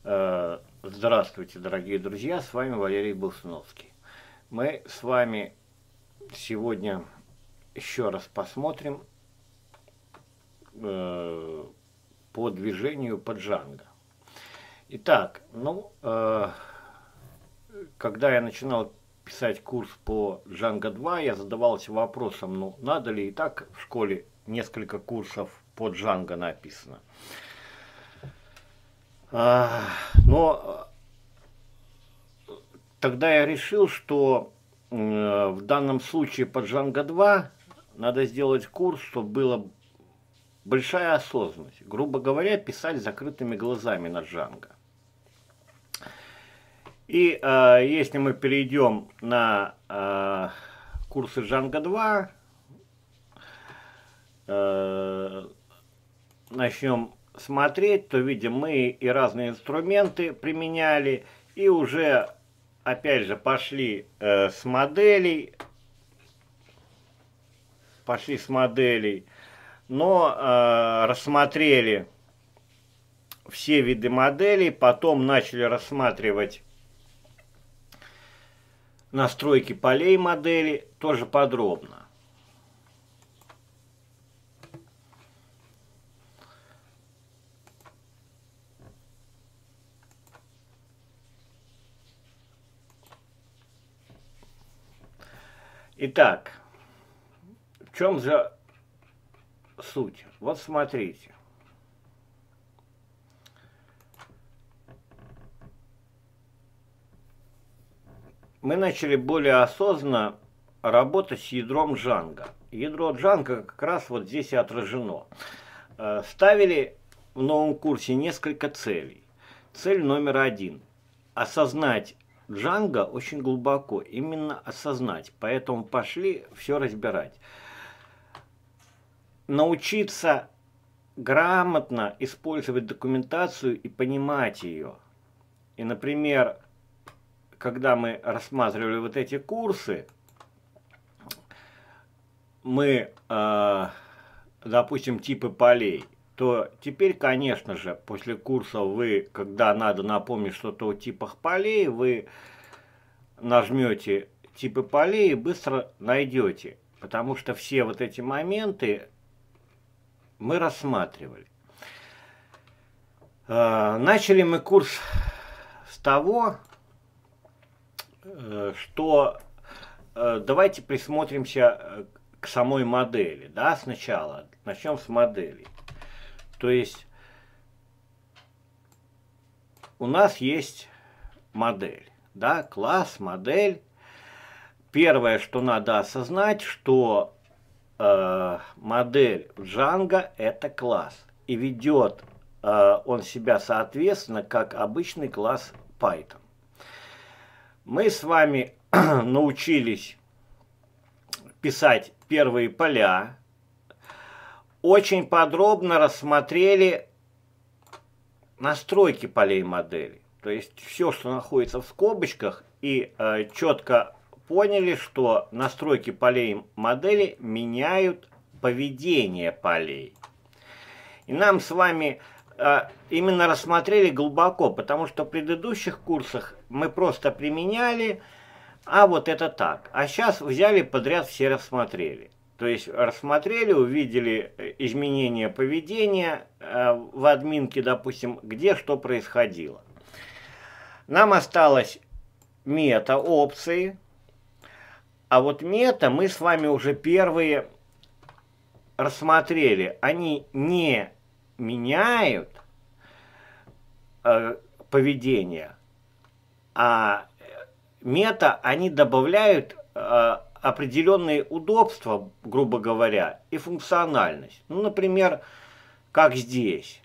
Здравствуйте, дорогие друзья, с вами Валерий Болсуновский. Мы с вами сегодня еще раз посмотрим по движению по Django. Итак, когда я начинал писать курс по Django 2, я задавался вопросом, надо ли и так в школе несколько курсов по Django написано. Но тогда я решил, что в данном случае по Django 2 надо сделать курс, чтобы была большая осознанность. Грубо говоря, писать с закрытыми глазами на Django. И если мы перейдем на курсы Django 2, начнем смотреть, то видим, мы и разные инструменты применяли, и уже опять же пошли с моделей, но рассмотрели все виды моделей, потом начали рассматривать настройки полей модели тоже подробно. Итак, в чем же суть? Вот смотрите. Мы начали более осознанно работать с ядром Django. Ядро Django как раз вот здесь и отражено. Ставили в новом курсе несколько целей. Цель номер 1 – осознать Django очень глубоко, именно осознать. Поэтому пошли все разбирать. Научиться грамотно использовать документацию и понимать ее. И, например, когда мы рассматривали вот эти курсы, мы, допустим, типы полей, то теперь, конечно же, после курса вы, когда надо напомнить что-то о типах полей, вы нажмете типы полей и быстро найдете, потому что все вот эти моменты мы рассматривали. Начали мы курс с того, что давайте присмотримся к самой модели, да, сначала. Начнем с модели. То есть у нас есть модель, да, класс, модель. Первое, что надо осознать, что модель в Django это класс. И ведет он себя соответственно, как обычный класс Python. Мы с вами научились писать первые поля, очень подробно рассмотрели настройки полей модели. То есть все, что находится в скобочках, и четко поняли, что настройки полей модели меняют поведение полей. И нам с вами именно рассмотрели глубоко, потому что в предыдущих курсах мы просто применяли, а вот это так. А сейчас взяли подряд все рассмотрели. То есть рассмотрели, увидели изменения поведения в админке, допустим, где что происходило. Нам осталось мета-опции, а вот мета мы с вами уже первые рассмотрели. Они не меняют поведение, а мета они добавляют определенные удобства, грубо говоря, и функциональность. Ну, например, как здесь.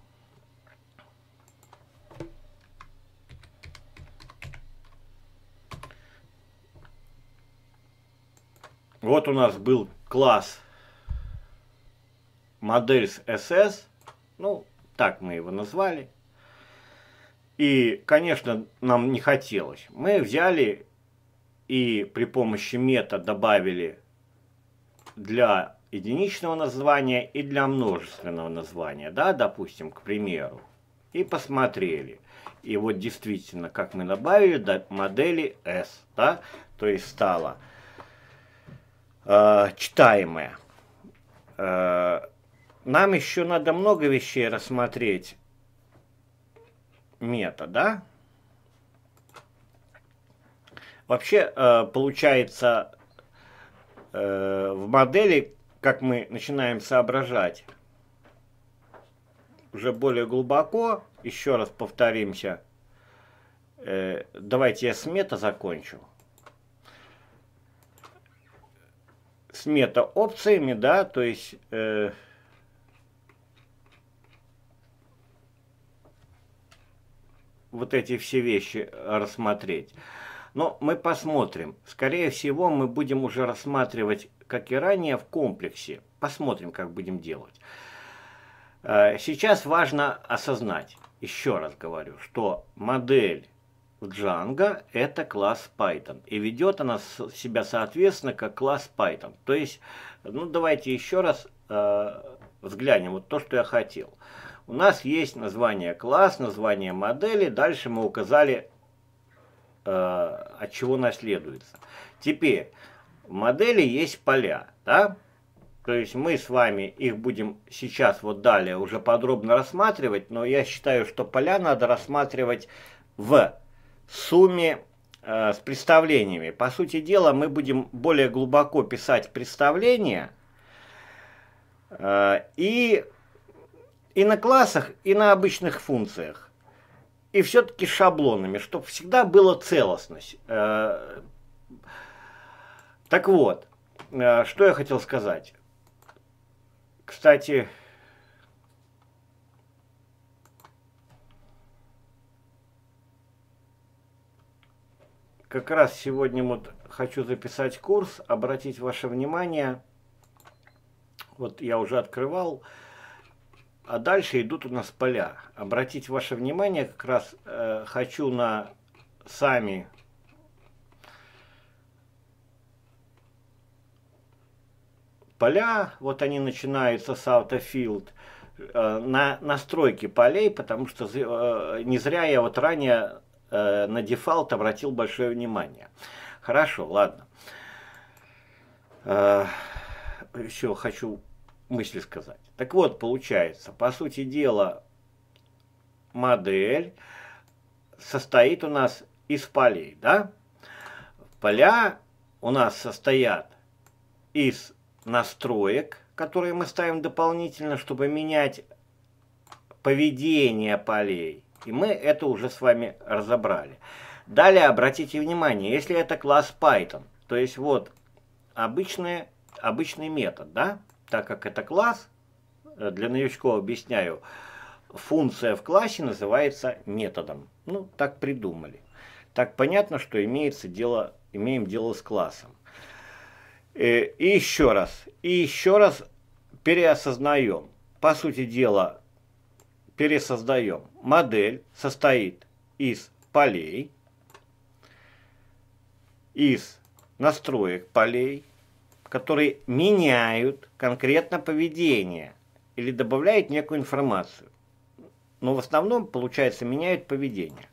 Вот у нас был класс Models SS, ну, так мы его назвали. И, конечно, нам не хотелось. Мы взяли и при помощи мета добавили для единичного названия и для множественного названия, да, допустим, к примеру. и посмотрели. И вот действительно, как мы добавили до модели S, да, то есть стало читаемое. Нам еще надо много вещей рассмотреть. Мета, да? Вообще, получается, в модели, как мы начинаем соображать, уже более глубоко, еще раз повторимся, давайте я с мета закончу. С мета опциями, да, то есть вот эти все вещи рассмотреть. Но мы посмотрим. Скорее всего, мы будем уже рассматривать, как и ранее, в комплексе. Посмотрим, как будем делать. Сейчас важно осознать, еще раз говорю, что модель в Django это класс Python. И ведет она себя, соответственно, как класс Python. То есть, ну давайте еще раз взглянем. Вот то, что я хотел. У нас есть название класс, название модели. Дальше мы указали, от чего наследуется. Теперь, в модели есть поля, да? То есть мы с вами их будем сейчас вот далее уже подробно рассматривать, но я считаю, что поля надо рассматривать в сумме с представлениями. По сути дела, мы будем более глубоко писать представления и на классах, и на обычных функциях. И все-таки шаблонами, чтобы всегда была целостность. Так вот, что я хотел сказать. Кстати, как раз сегодня вот хочу записать курс, обратить ваше внимание. Вот я уже открывал, а дальше идут у нас поля. Обратить ваше внимание, как раз хочу на сами поля, вот они начинаются с autofield, на настройки полей, потому что не зря я вот ранее на дефолт обратил большое внимание. Хорошо, ладно. Еще хочу мысли сказать. Так вот, получается, по сути дела, модель состоит у нас из полей, да? Поля у нас состоят из настроек, которые мы ставим дополнительно, чтобы менять поведение полей. И мы это уже с вами разобрали. Далее обратите внимание, если это класс Python, то есть вот обычный метод, да? Так как это класс, для новичков объясняю, функция в классе называется методом. Ну, так придумали. Так понятно, что имеем дело с классом. И еще раз переосознаем. По сути дела, пересоздаем. Модель состоит из полей, из настроек полей, которые меняют конкретно поведение или добавляют некую информацию. Но в основном, получается, меняют поведение.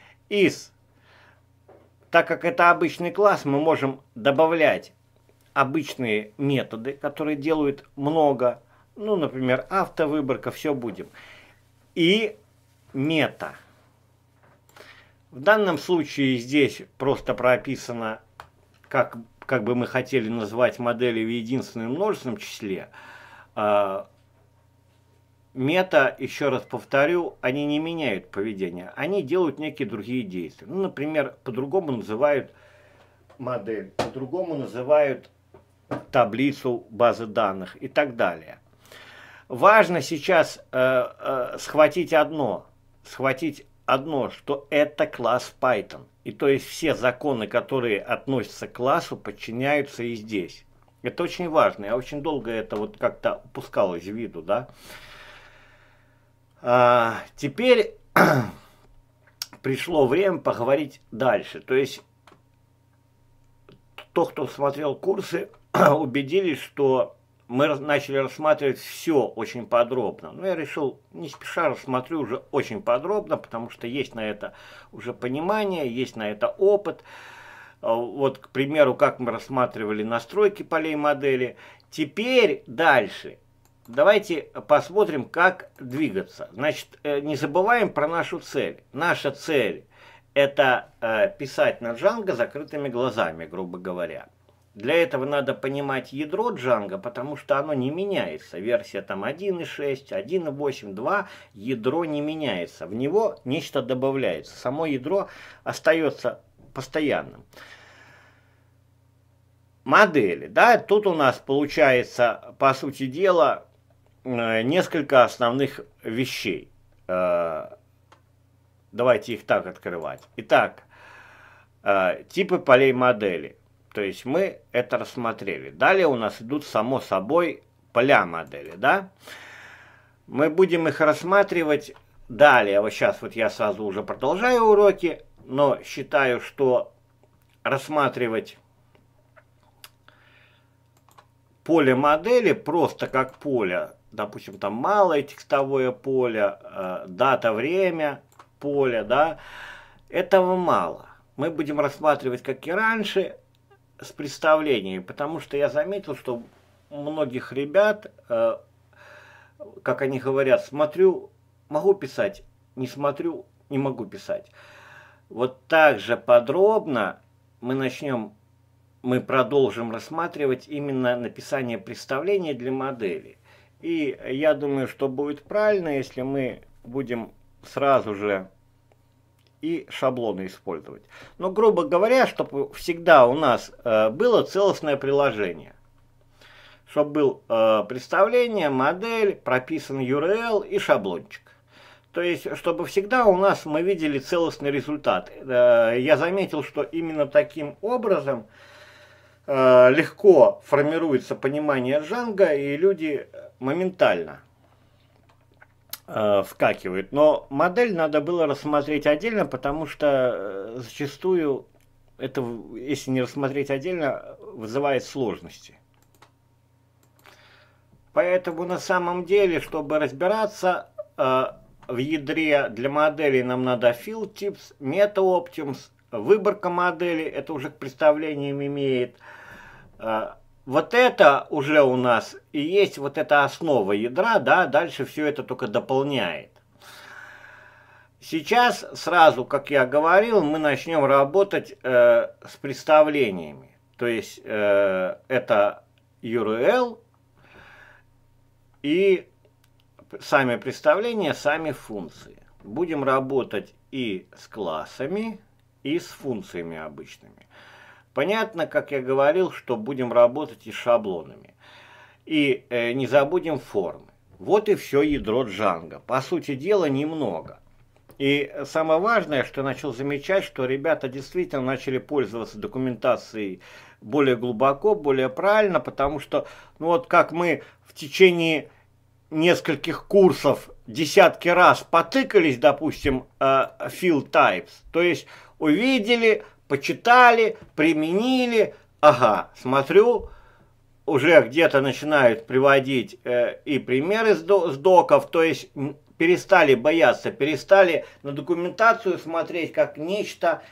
Так как это обычный класс, мы можем добавлять обычные методы, которые делают много. Ну, например, автовыборка, все будем. И мета. В данном случае здесь просто прописано, как бы мы хотели назвать модели в единственном множественном числе. Мета, еще раз повторю, они не меняют поведение, они делают некие другие действия. Ну, например, по-другому называют модель, по-другому называют таблицу базы данных и так далее. Важно сейчас схватить одно, что это класс Python. И то есть все законы, которые относятся к классу, подчиняются и здесь. Это очень важно. Я очень долго это вот как-то упускал из виду, да. Теперь пришло время поговорить дальше. То есть, кто смотрел курсы, убедились, что мы начали рассматривать все очень подробно. Но я решил, не спеша рассмотрю уже очень подробно, потому что есть на это уже понимание, есть на это опыт. Вот, к примеру, как мы рассматривали настройки полей модели. Теперь дальше. Давайте посмотрим, как двигаться. Значит, не забываем про нашу цель. Наша цель – это писать на Django закрытыми глазами, грубо говоря. Для этого надо понимать ядро Django, потому что оно не меняется. Версия там 1.6, 1.8, 2, ядро не меняется. В него нечто добавляется. Само ядро остается постоянным. Модели, да, тут у нас получается, по сути дела, несколько основных вещей. Давайте их так открывать. Итак, типы полей модели. То есть мы это рассмотрели. Далее у нас идут, само собой, поля модели, да. Мы будем их рассматривать далее. Вот сейчас вот я сразу уже продолжаю уроки, но считаю, что рассматривать поле модели просто как поле, допустим, там малое текстовое поле, дата, время, поле, да, этого мало. Мы будем рассматривать, как и раньше, с представлениями, потому что я заметил, что у многих ребят, как они говорят, смотрю, могу писать, не смотрю, не могу писать. Вот так же подробно мы продолжим рассматривать именно написание представления для модели. И я думаю, что будет правильно, если мы будем сразу же и шаблоны использовать. Но, грубо говоря, чтобы всегда у нас было целостное приложение. Чтобы был представление, модель, прописан URL и шаблончик. То есть, чтобы всегда у нас мы видели целостный результат. Я заметил, что именно таким образом легко формируется понимание Django, и люди моментально вскакивают. Но модель надо было рассмотреть отдельно, потому что зачастую это, если не рассмотреть отдельно, вызывает сложности. Поэтому на самом деле, чтобы разбираться в ядре для моделей, нам надо field types, meta-optims, выборка модели, это уже к представлениям имеет. Вот это уже у нас и есть вот эта основа ядра, да, дальше все это только дополняет. Сейчас сразу, как я говорил, мы начнем работать с представлениями. То есть это URL и сами представления, сами функции. Будем работать и с классами, и с функциями обычными. Понятно, как я говорил, что будем работать и с шаблонами. И не забудем формы. Вот и все ядро Django. По сути дела, немного. И самое важное, что я начал замечать, что ребята действительно начали пользоваться документацией более глубоко, более правильно, потому что, ну вот как мы в течение нескольких курсов десятки раз потыкались, допустим, field types, то есть увидели, почитали, применили, ага, смотрю, уже где-то начинают приводить и примеры с доков, то есть перестали бояться, перестали на документацию смотреть как нечто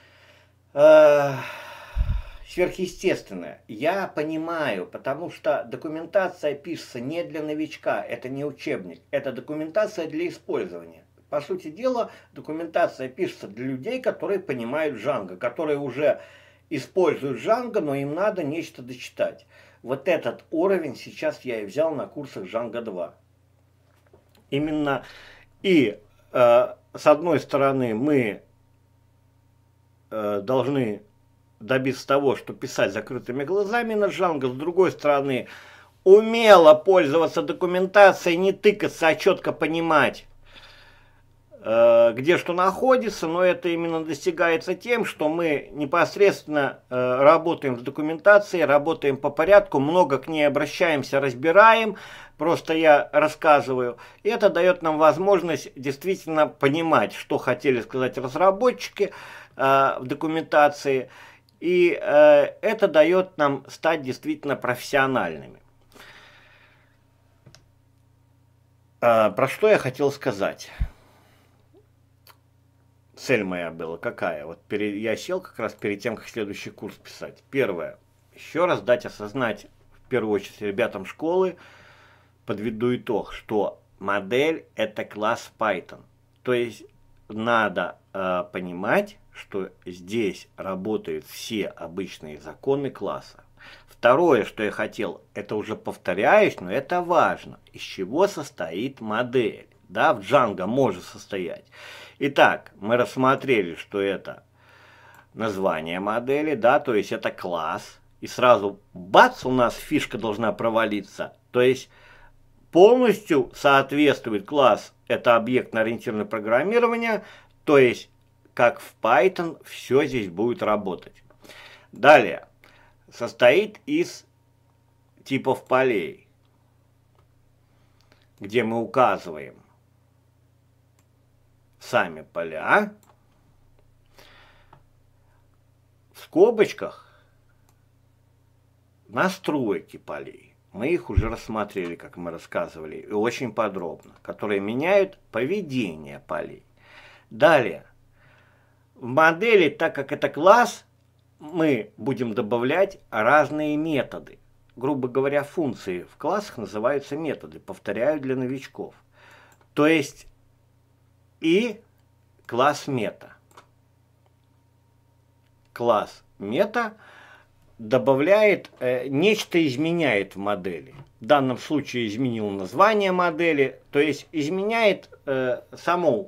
сверхъестественное. Я понимаю, потому что документация пишется не для новичка, это не учебник, это документация для использования. По сути дела, документация пишется для людей, которые понимают Django, которые уже используют Django, но им надо нечто дочитать. Вот этот уровень сейчас я и взял на курсах Django 2. Именно и с одной стороны мы должны добиться того, что писать закрытыми глазами на Django, с другой стороны умело пользоваться документацией, не тыкаться, а четко понимать, где что находится, но это именно достигается тем, что мы непосредственно работаем с документацией, работаем по порядку, много к ней обращаемся, разбираем, просто я рассказываю. И это дает нам возможность действительно понимать, что хотели сказать разработчики в документации, и это дает нам стать действительно профессиональными. Про что я хотел сказать? Цель моя была какая? Вот я сел как раз перед тем, как следующий курс писать. Первое. Еще раз дать осознать, в первую очередь, ребятам школы, подведу итог, что модель это класс Python. То есть надо понимать, что здесь работают все обычные законы класса. Второе, что я хотел, это уже повторяюсь, но это важно. Из чего состоит модель? Да, в Django может состоять. Итак, мы рассмотрели, что это название модели, да, то есть это класс. И сразу, бац, у нас фишка должна провалиться. То есть полностью соответствует класс, это объектно-ориентированное программирование, то есть как в Python все здесь будет работать. Далее, состоит из типов полей, где мы указываем сами поля, в скобочках настройки полей. Мы их уже рассмотрели, как мы рассказывали, и очень подробно, которые меняют поведение полей. Далее, в модели, так как это класс, мы будем добавлять разные методы. Грубо говоря, функции в классах называются методы, повторяю для новичков. То есть и класс мета. Класс мета добавляет, нечто изменяет в модели. В данном случае изменил название модели, то есть изменяет саму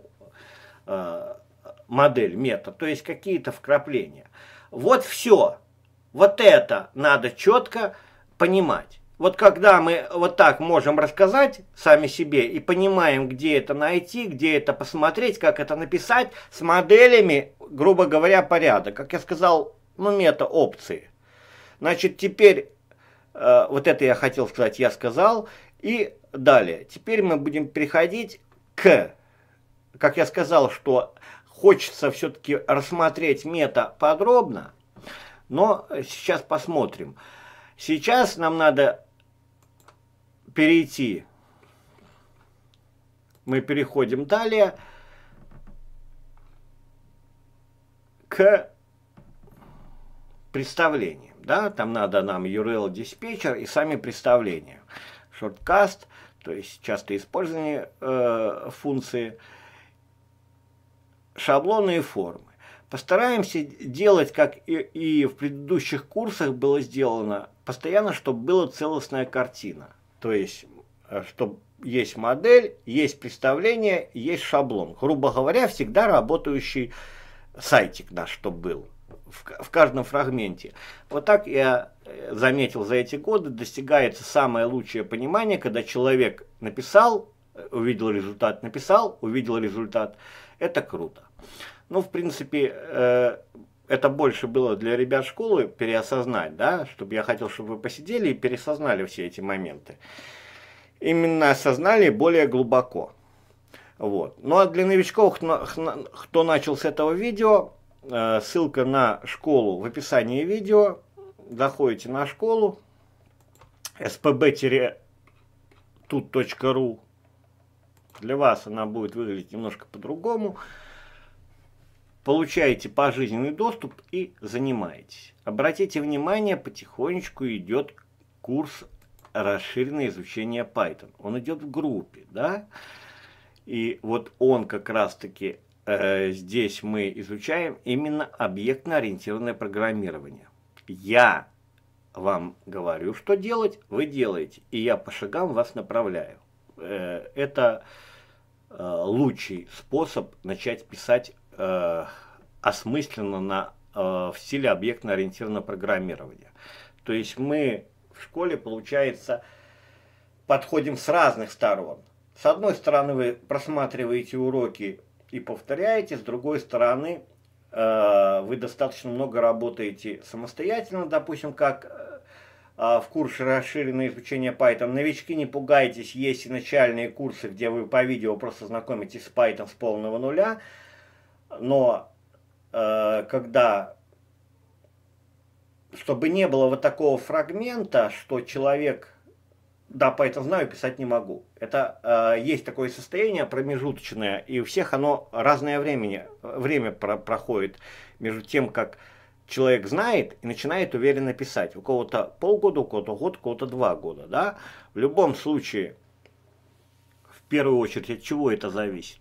модель мета, то есть какие-то вкрапления. Вот все. Вот это надо четко понимать. Вот когда мы вот так можем рассказать сами себе и понимаем, где это найти, где это посмотреть, как это написать, с моделями, грубо говоря, порядок. Как я сказал, мета-опции. Значит, теперь, вот это я хотел сказать, я сказал. И далее. Теперь мы будем переходить к, как я сказал, что хочется все-таки рассмотреть мета подробно. Но сейчас посмотрим. Сейчас нам надо перейти. Мы переходим далее к представлениям. Да? Там надо нам URL-диспетчер и сами представления. Shortcast, то есть часто использование функции, шаблоны и формы. Постараемся делать, как и в предыдущих курсах было сделано, постоянно, чтобы была целостная картина. То есть, чтобы есть модель, есть представление, есть шаблон. Грубо говоря, всегда работающий сайтик наш, чтобы был в каждом фрагменте. Вот так я заметил за эти годы, достигается самое лучшее понимание, когда человек написал, увидел результат, написал, увидел результат. Это круто. Ну, в принципе, это больше было для ребят школы переосознать, да, чтобы я хотел, чтобы вы посидели и переосознали все эти моменты. Именно осознали более глубоко. Вот. Ну, а для новичков, кто начал с этого видео, ссылка на школу в описании видео. Заходите на школу spb-tut.ru. Для вас она будет выглядеть немножко по-другому. Получаете пожизненный доступ и занимаетесь. Обратите внимание, потихонечку идет курс расширенное изучение Python. Он идет в группе, да? И вот он как раз-таки здесь мы изучаем именно объектно-ориентированное программирование. Я вам говорю, что делать, вы делаете. И я по шагам вас направляю. Это лучший способ начать писать осмысленно в стиле объектно-ориентированного программирования. То есть мы в школе, получается, подходим с разных сторон. С одной стороны, вы просматриваете уроки и повторяете, с другой стороны, вы достаточно много работаете самостоятельно, допустим, как в курсе расширенное изучение Python. Новички, не пугайтесь, есть и начальные курсы, где вы по видео просто знакомитесь с Python с полного нуля. Но когда, чтобы не было вот такого фрагмента, что человек да, Python знаю, писать не могу. Это есть такое состояние промежуточное, и у всех оно разное время проходит между тем, как человек знает и начинает уверенно писать. У кого-то полгода, у кого-то год, у кого-то 2 года. Да? В любом случае, в первую очередь, от чего это зависит?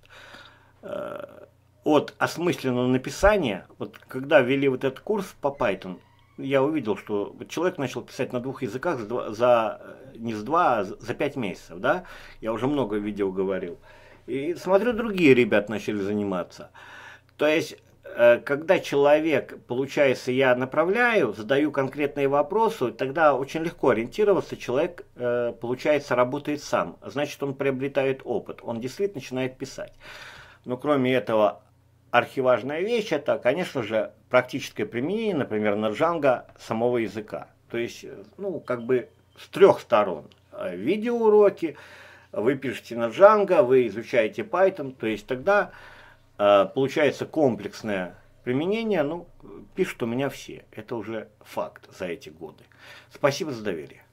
От осмысленного написания. Вот когда ввели вот этот курс по Python, я увидел, что человек начал писать на 2 языках не с 2, а за 5 месяцев, да? Я уже много видео говорил. И смотрю, другие ребят начали заниматься. То есть, когда человек, получается, я направляю, задаю конкретные вопросы, тогда очень легко ориентироваться, человек, получается, работает сам. Значит, он приобретает опыт, он действительно начинает писать. Но кроме этого, архиважная вещь это, конечно же, практическое применение, например, на Django самого языка. То есть, ну, как бы с 3 сторон. Видеоуроки, вы пишете на Django, вы изучаете Python, то есть тогда получается комплексное применение, ну, пишут у меня все. Это уже факт за эти годы. Спасибо за доверие.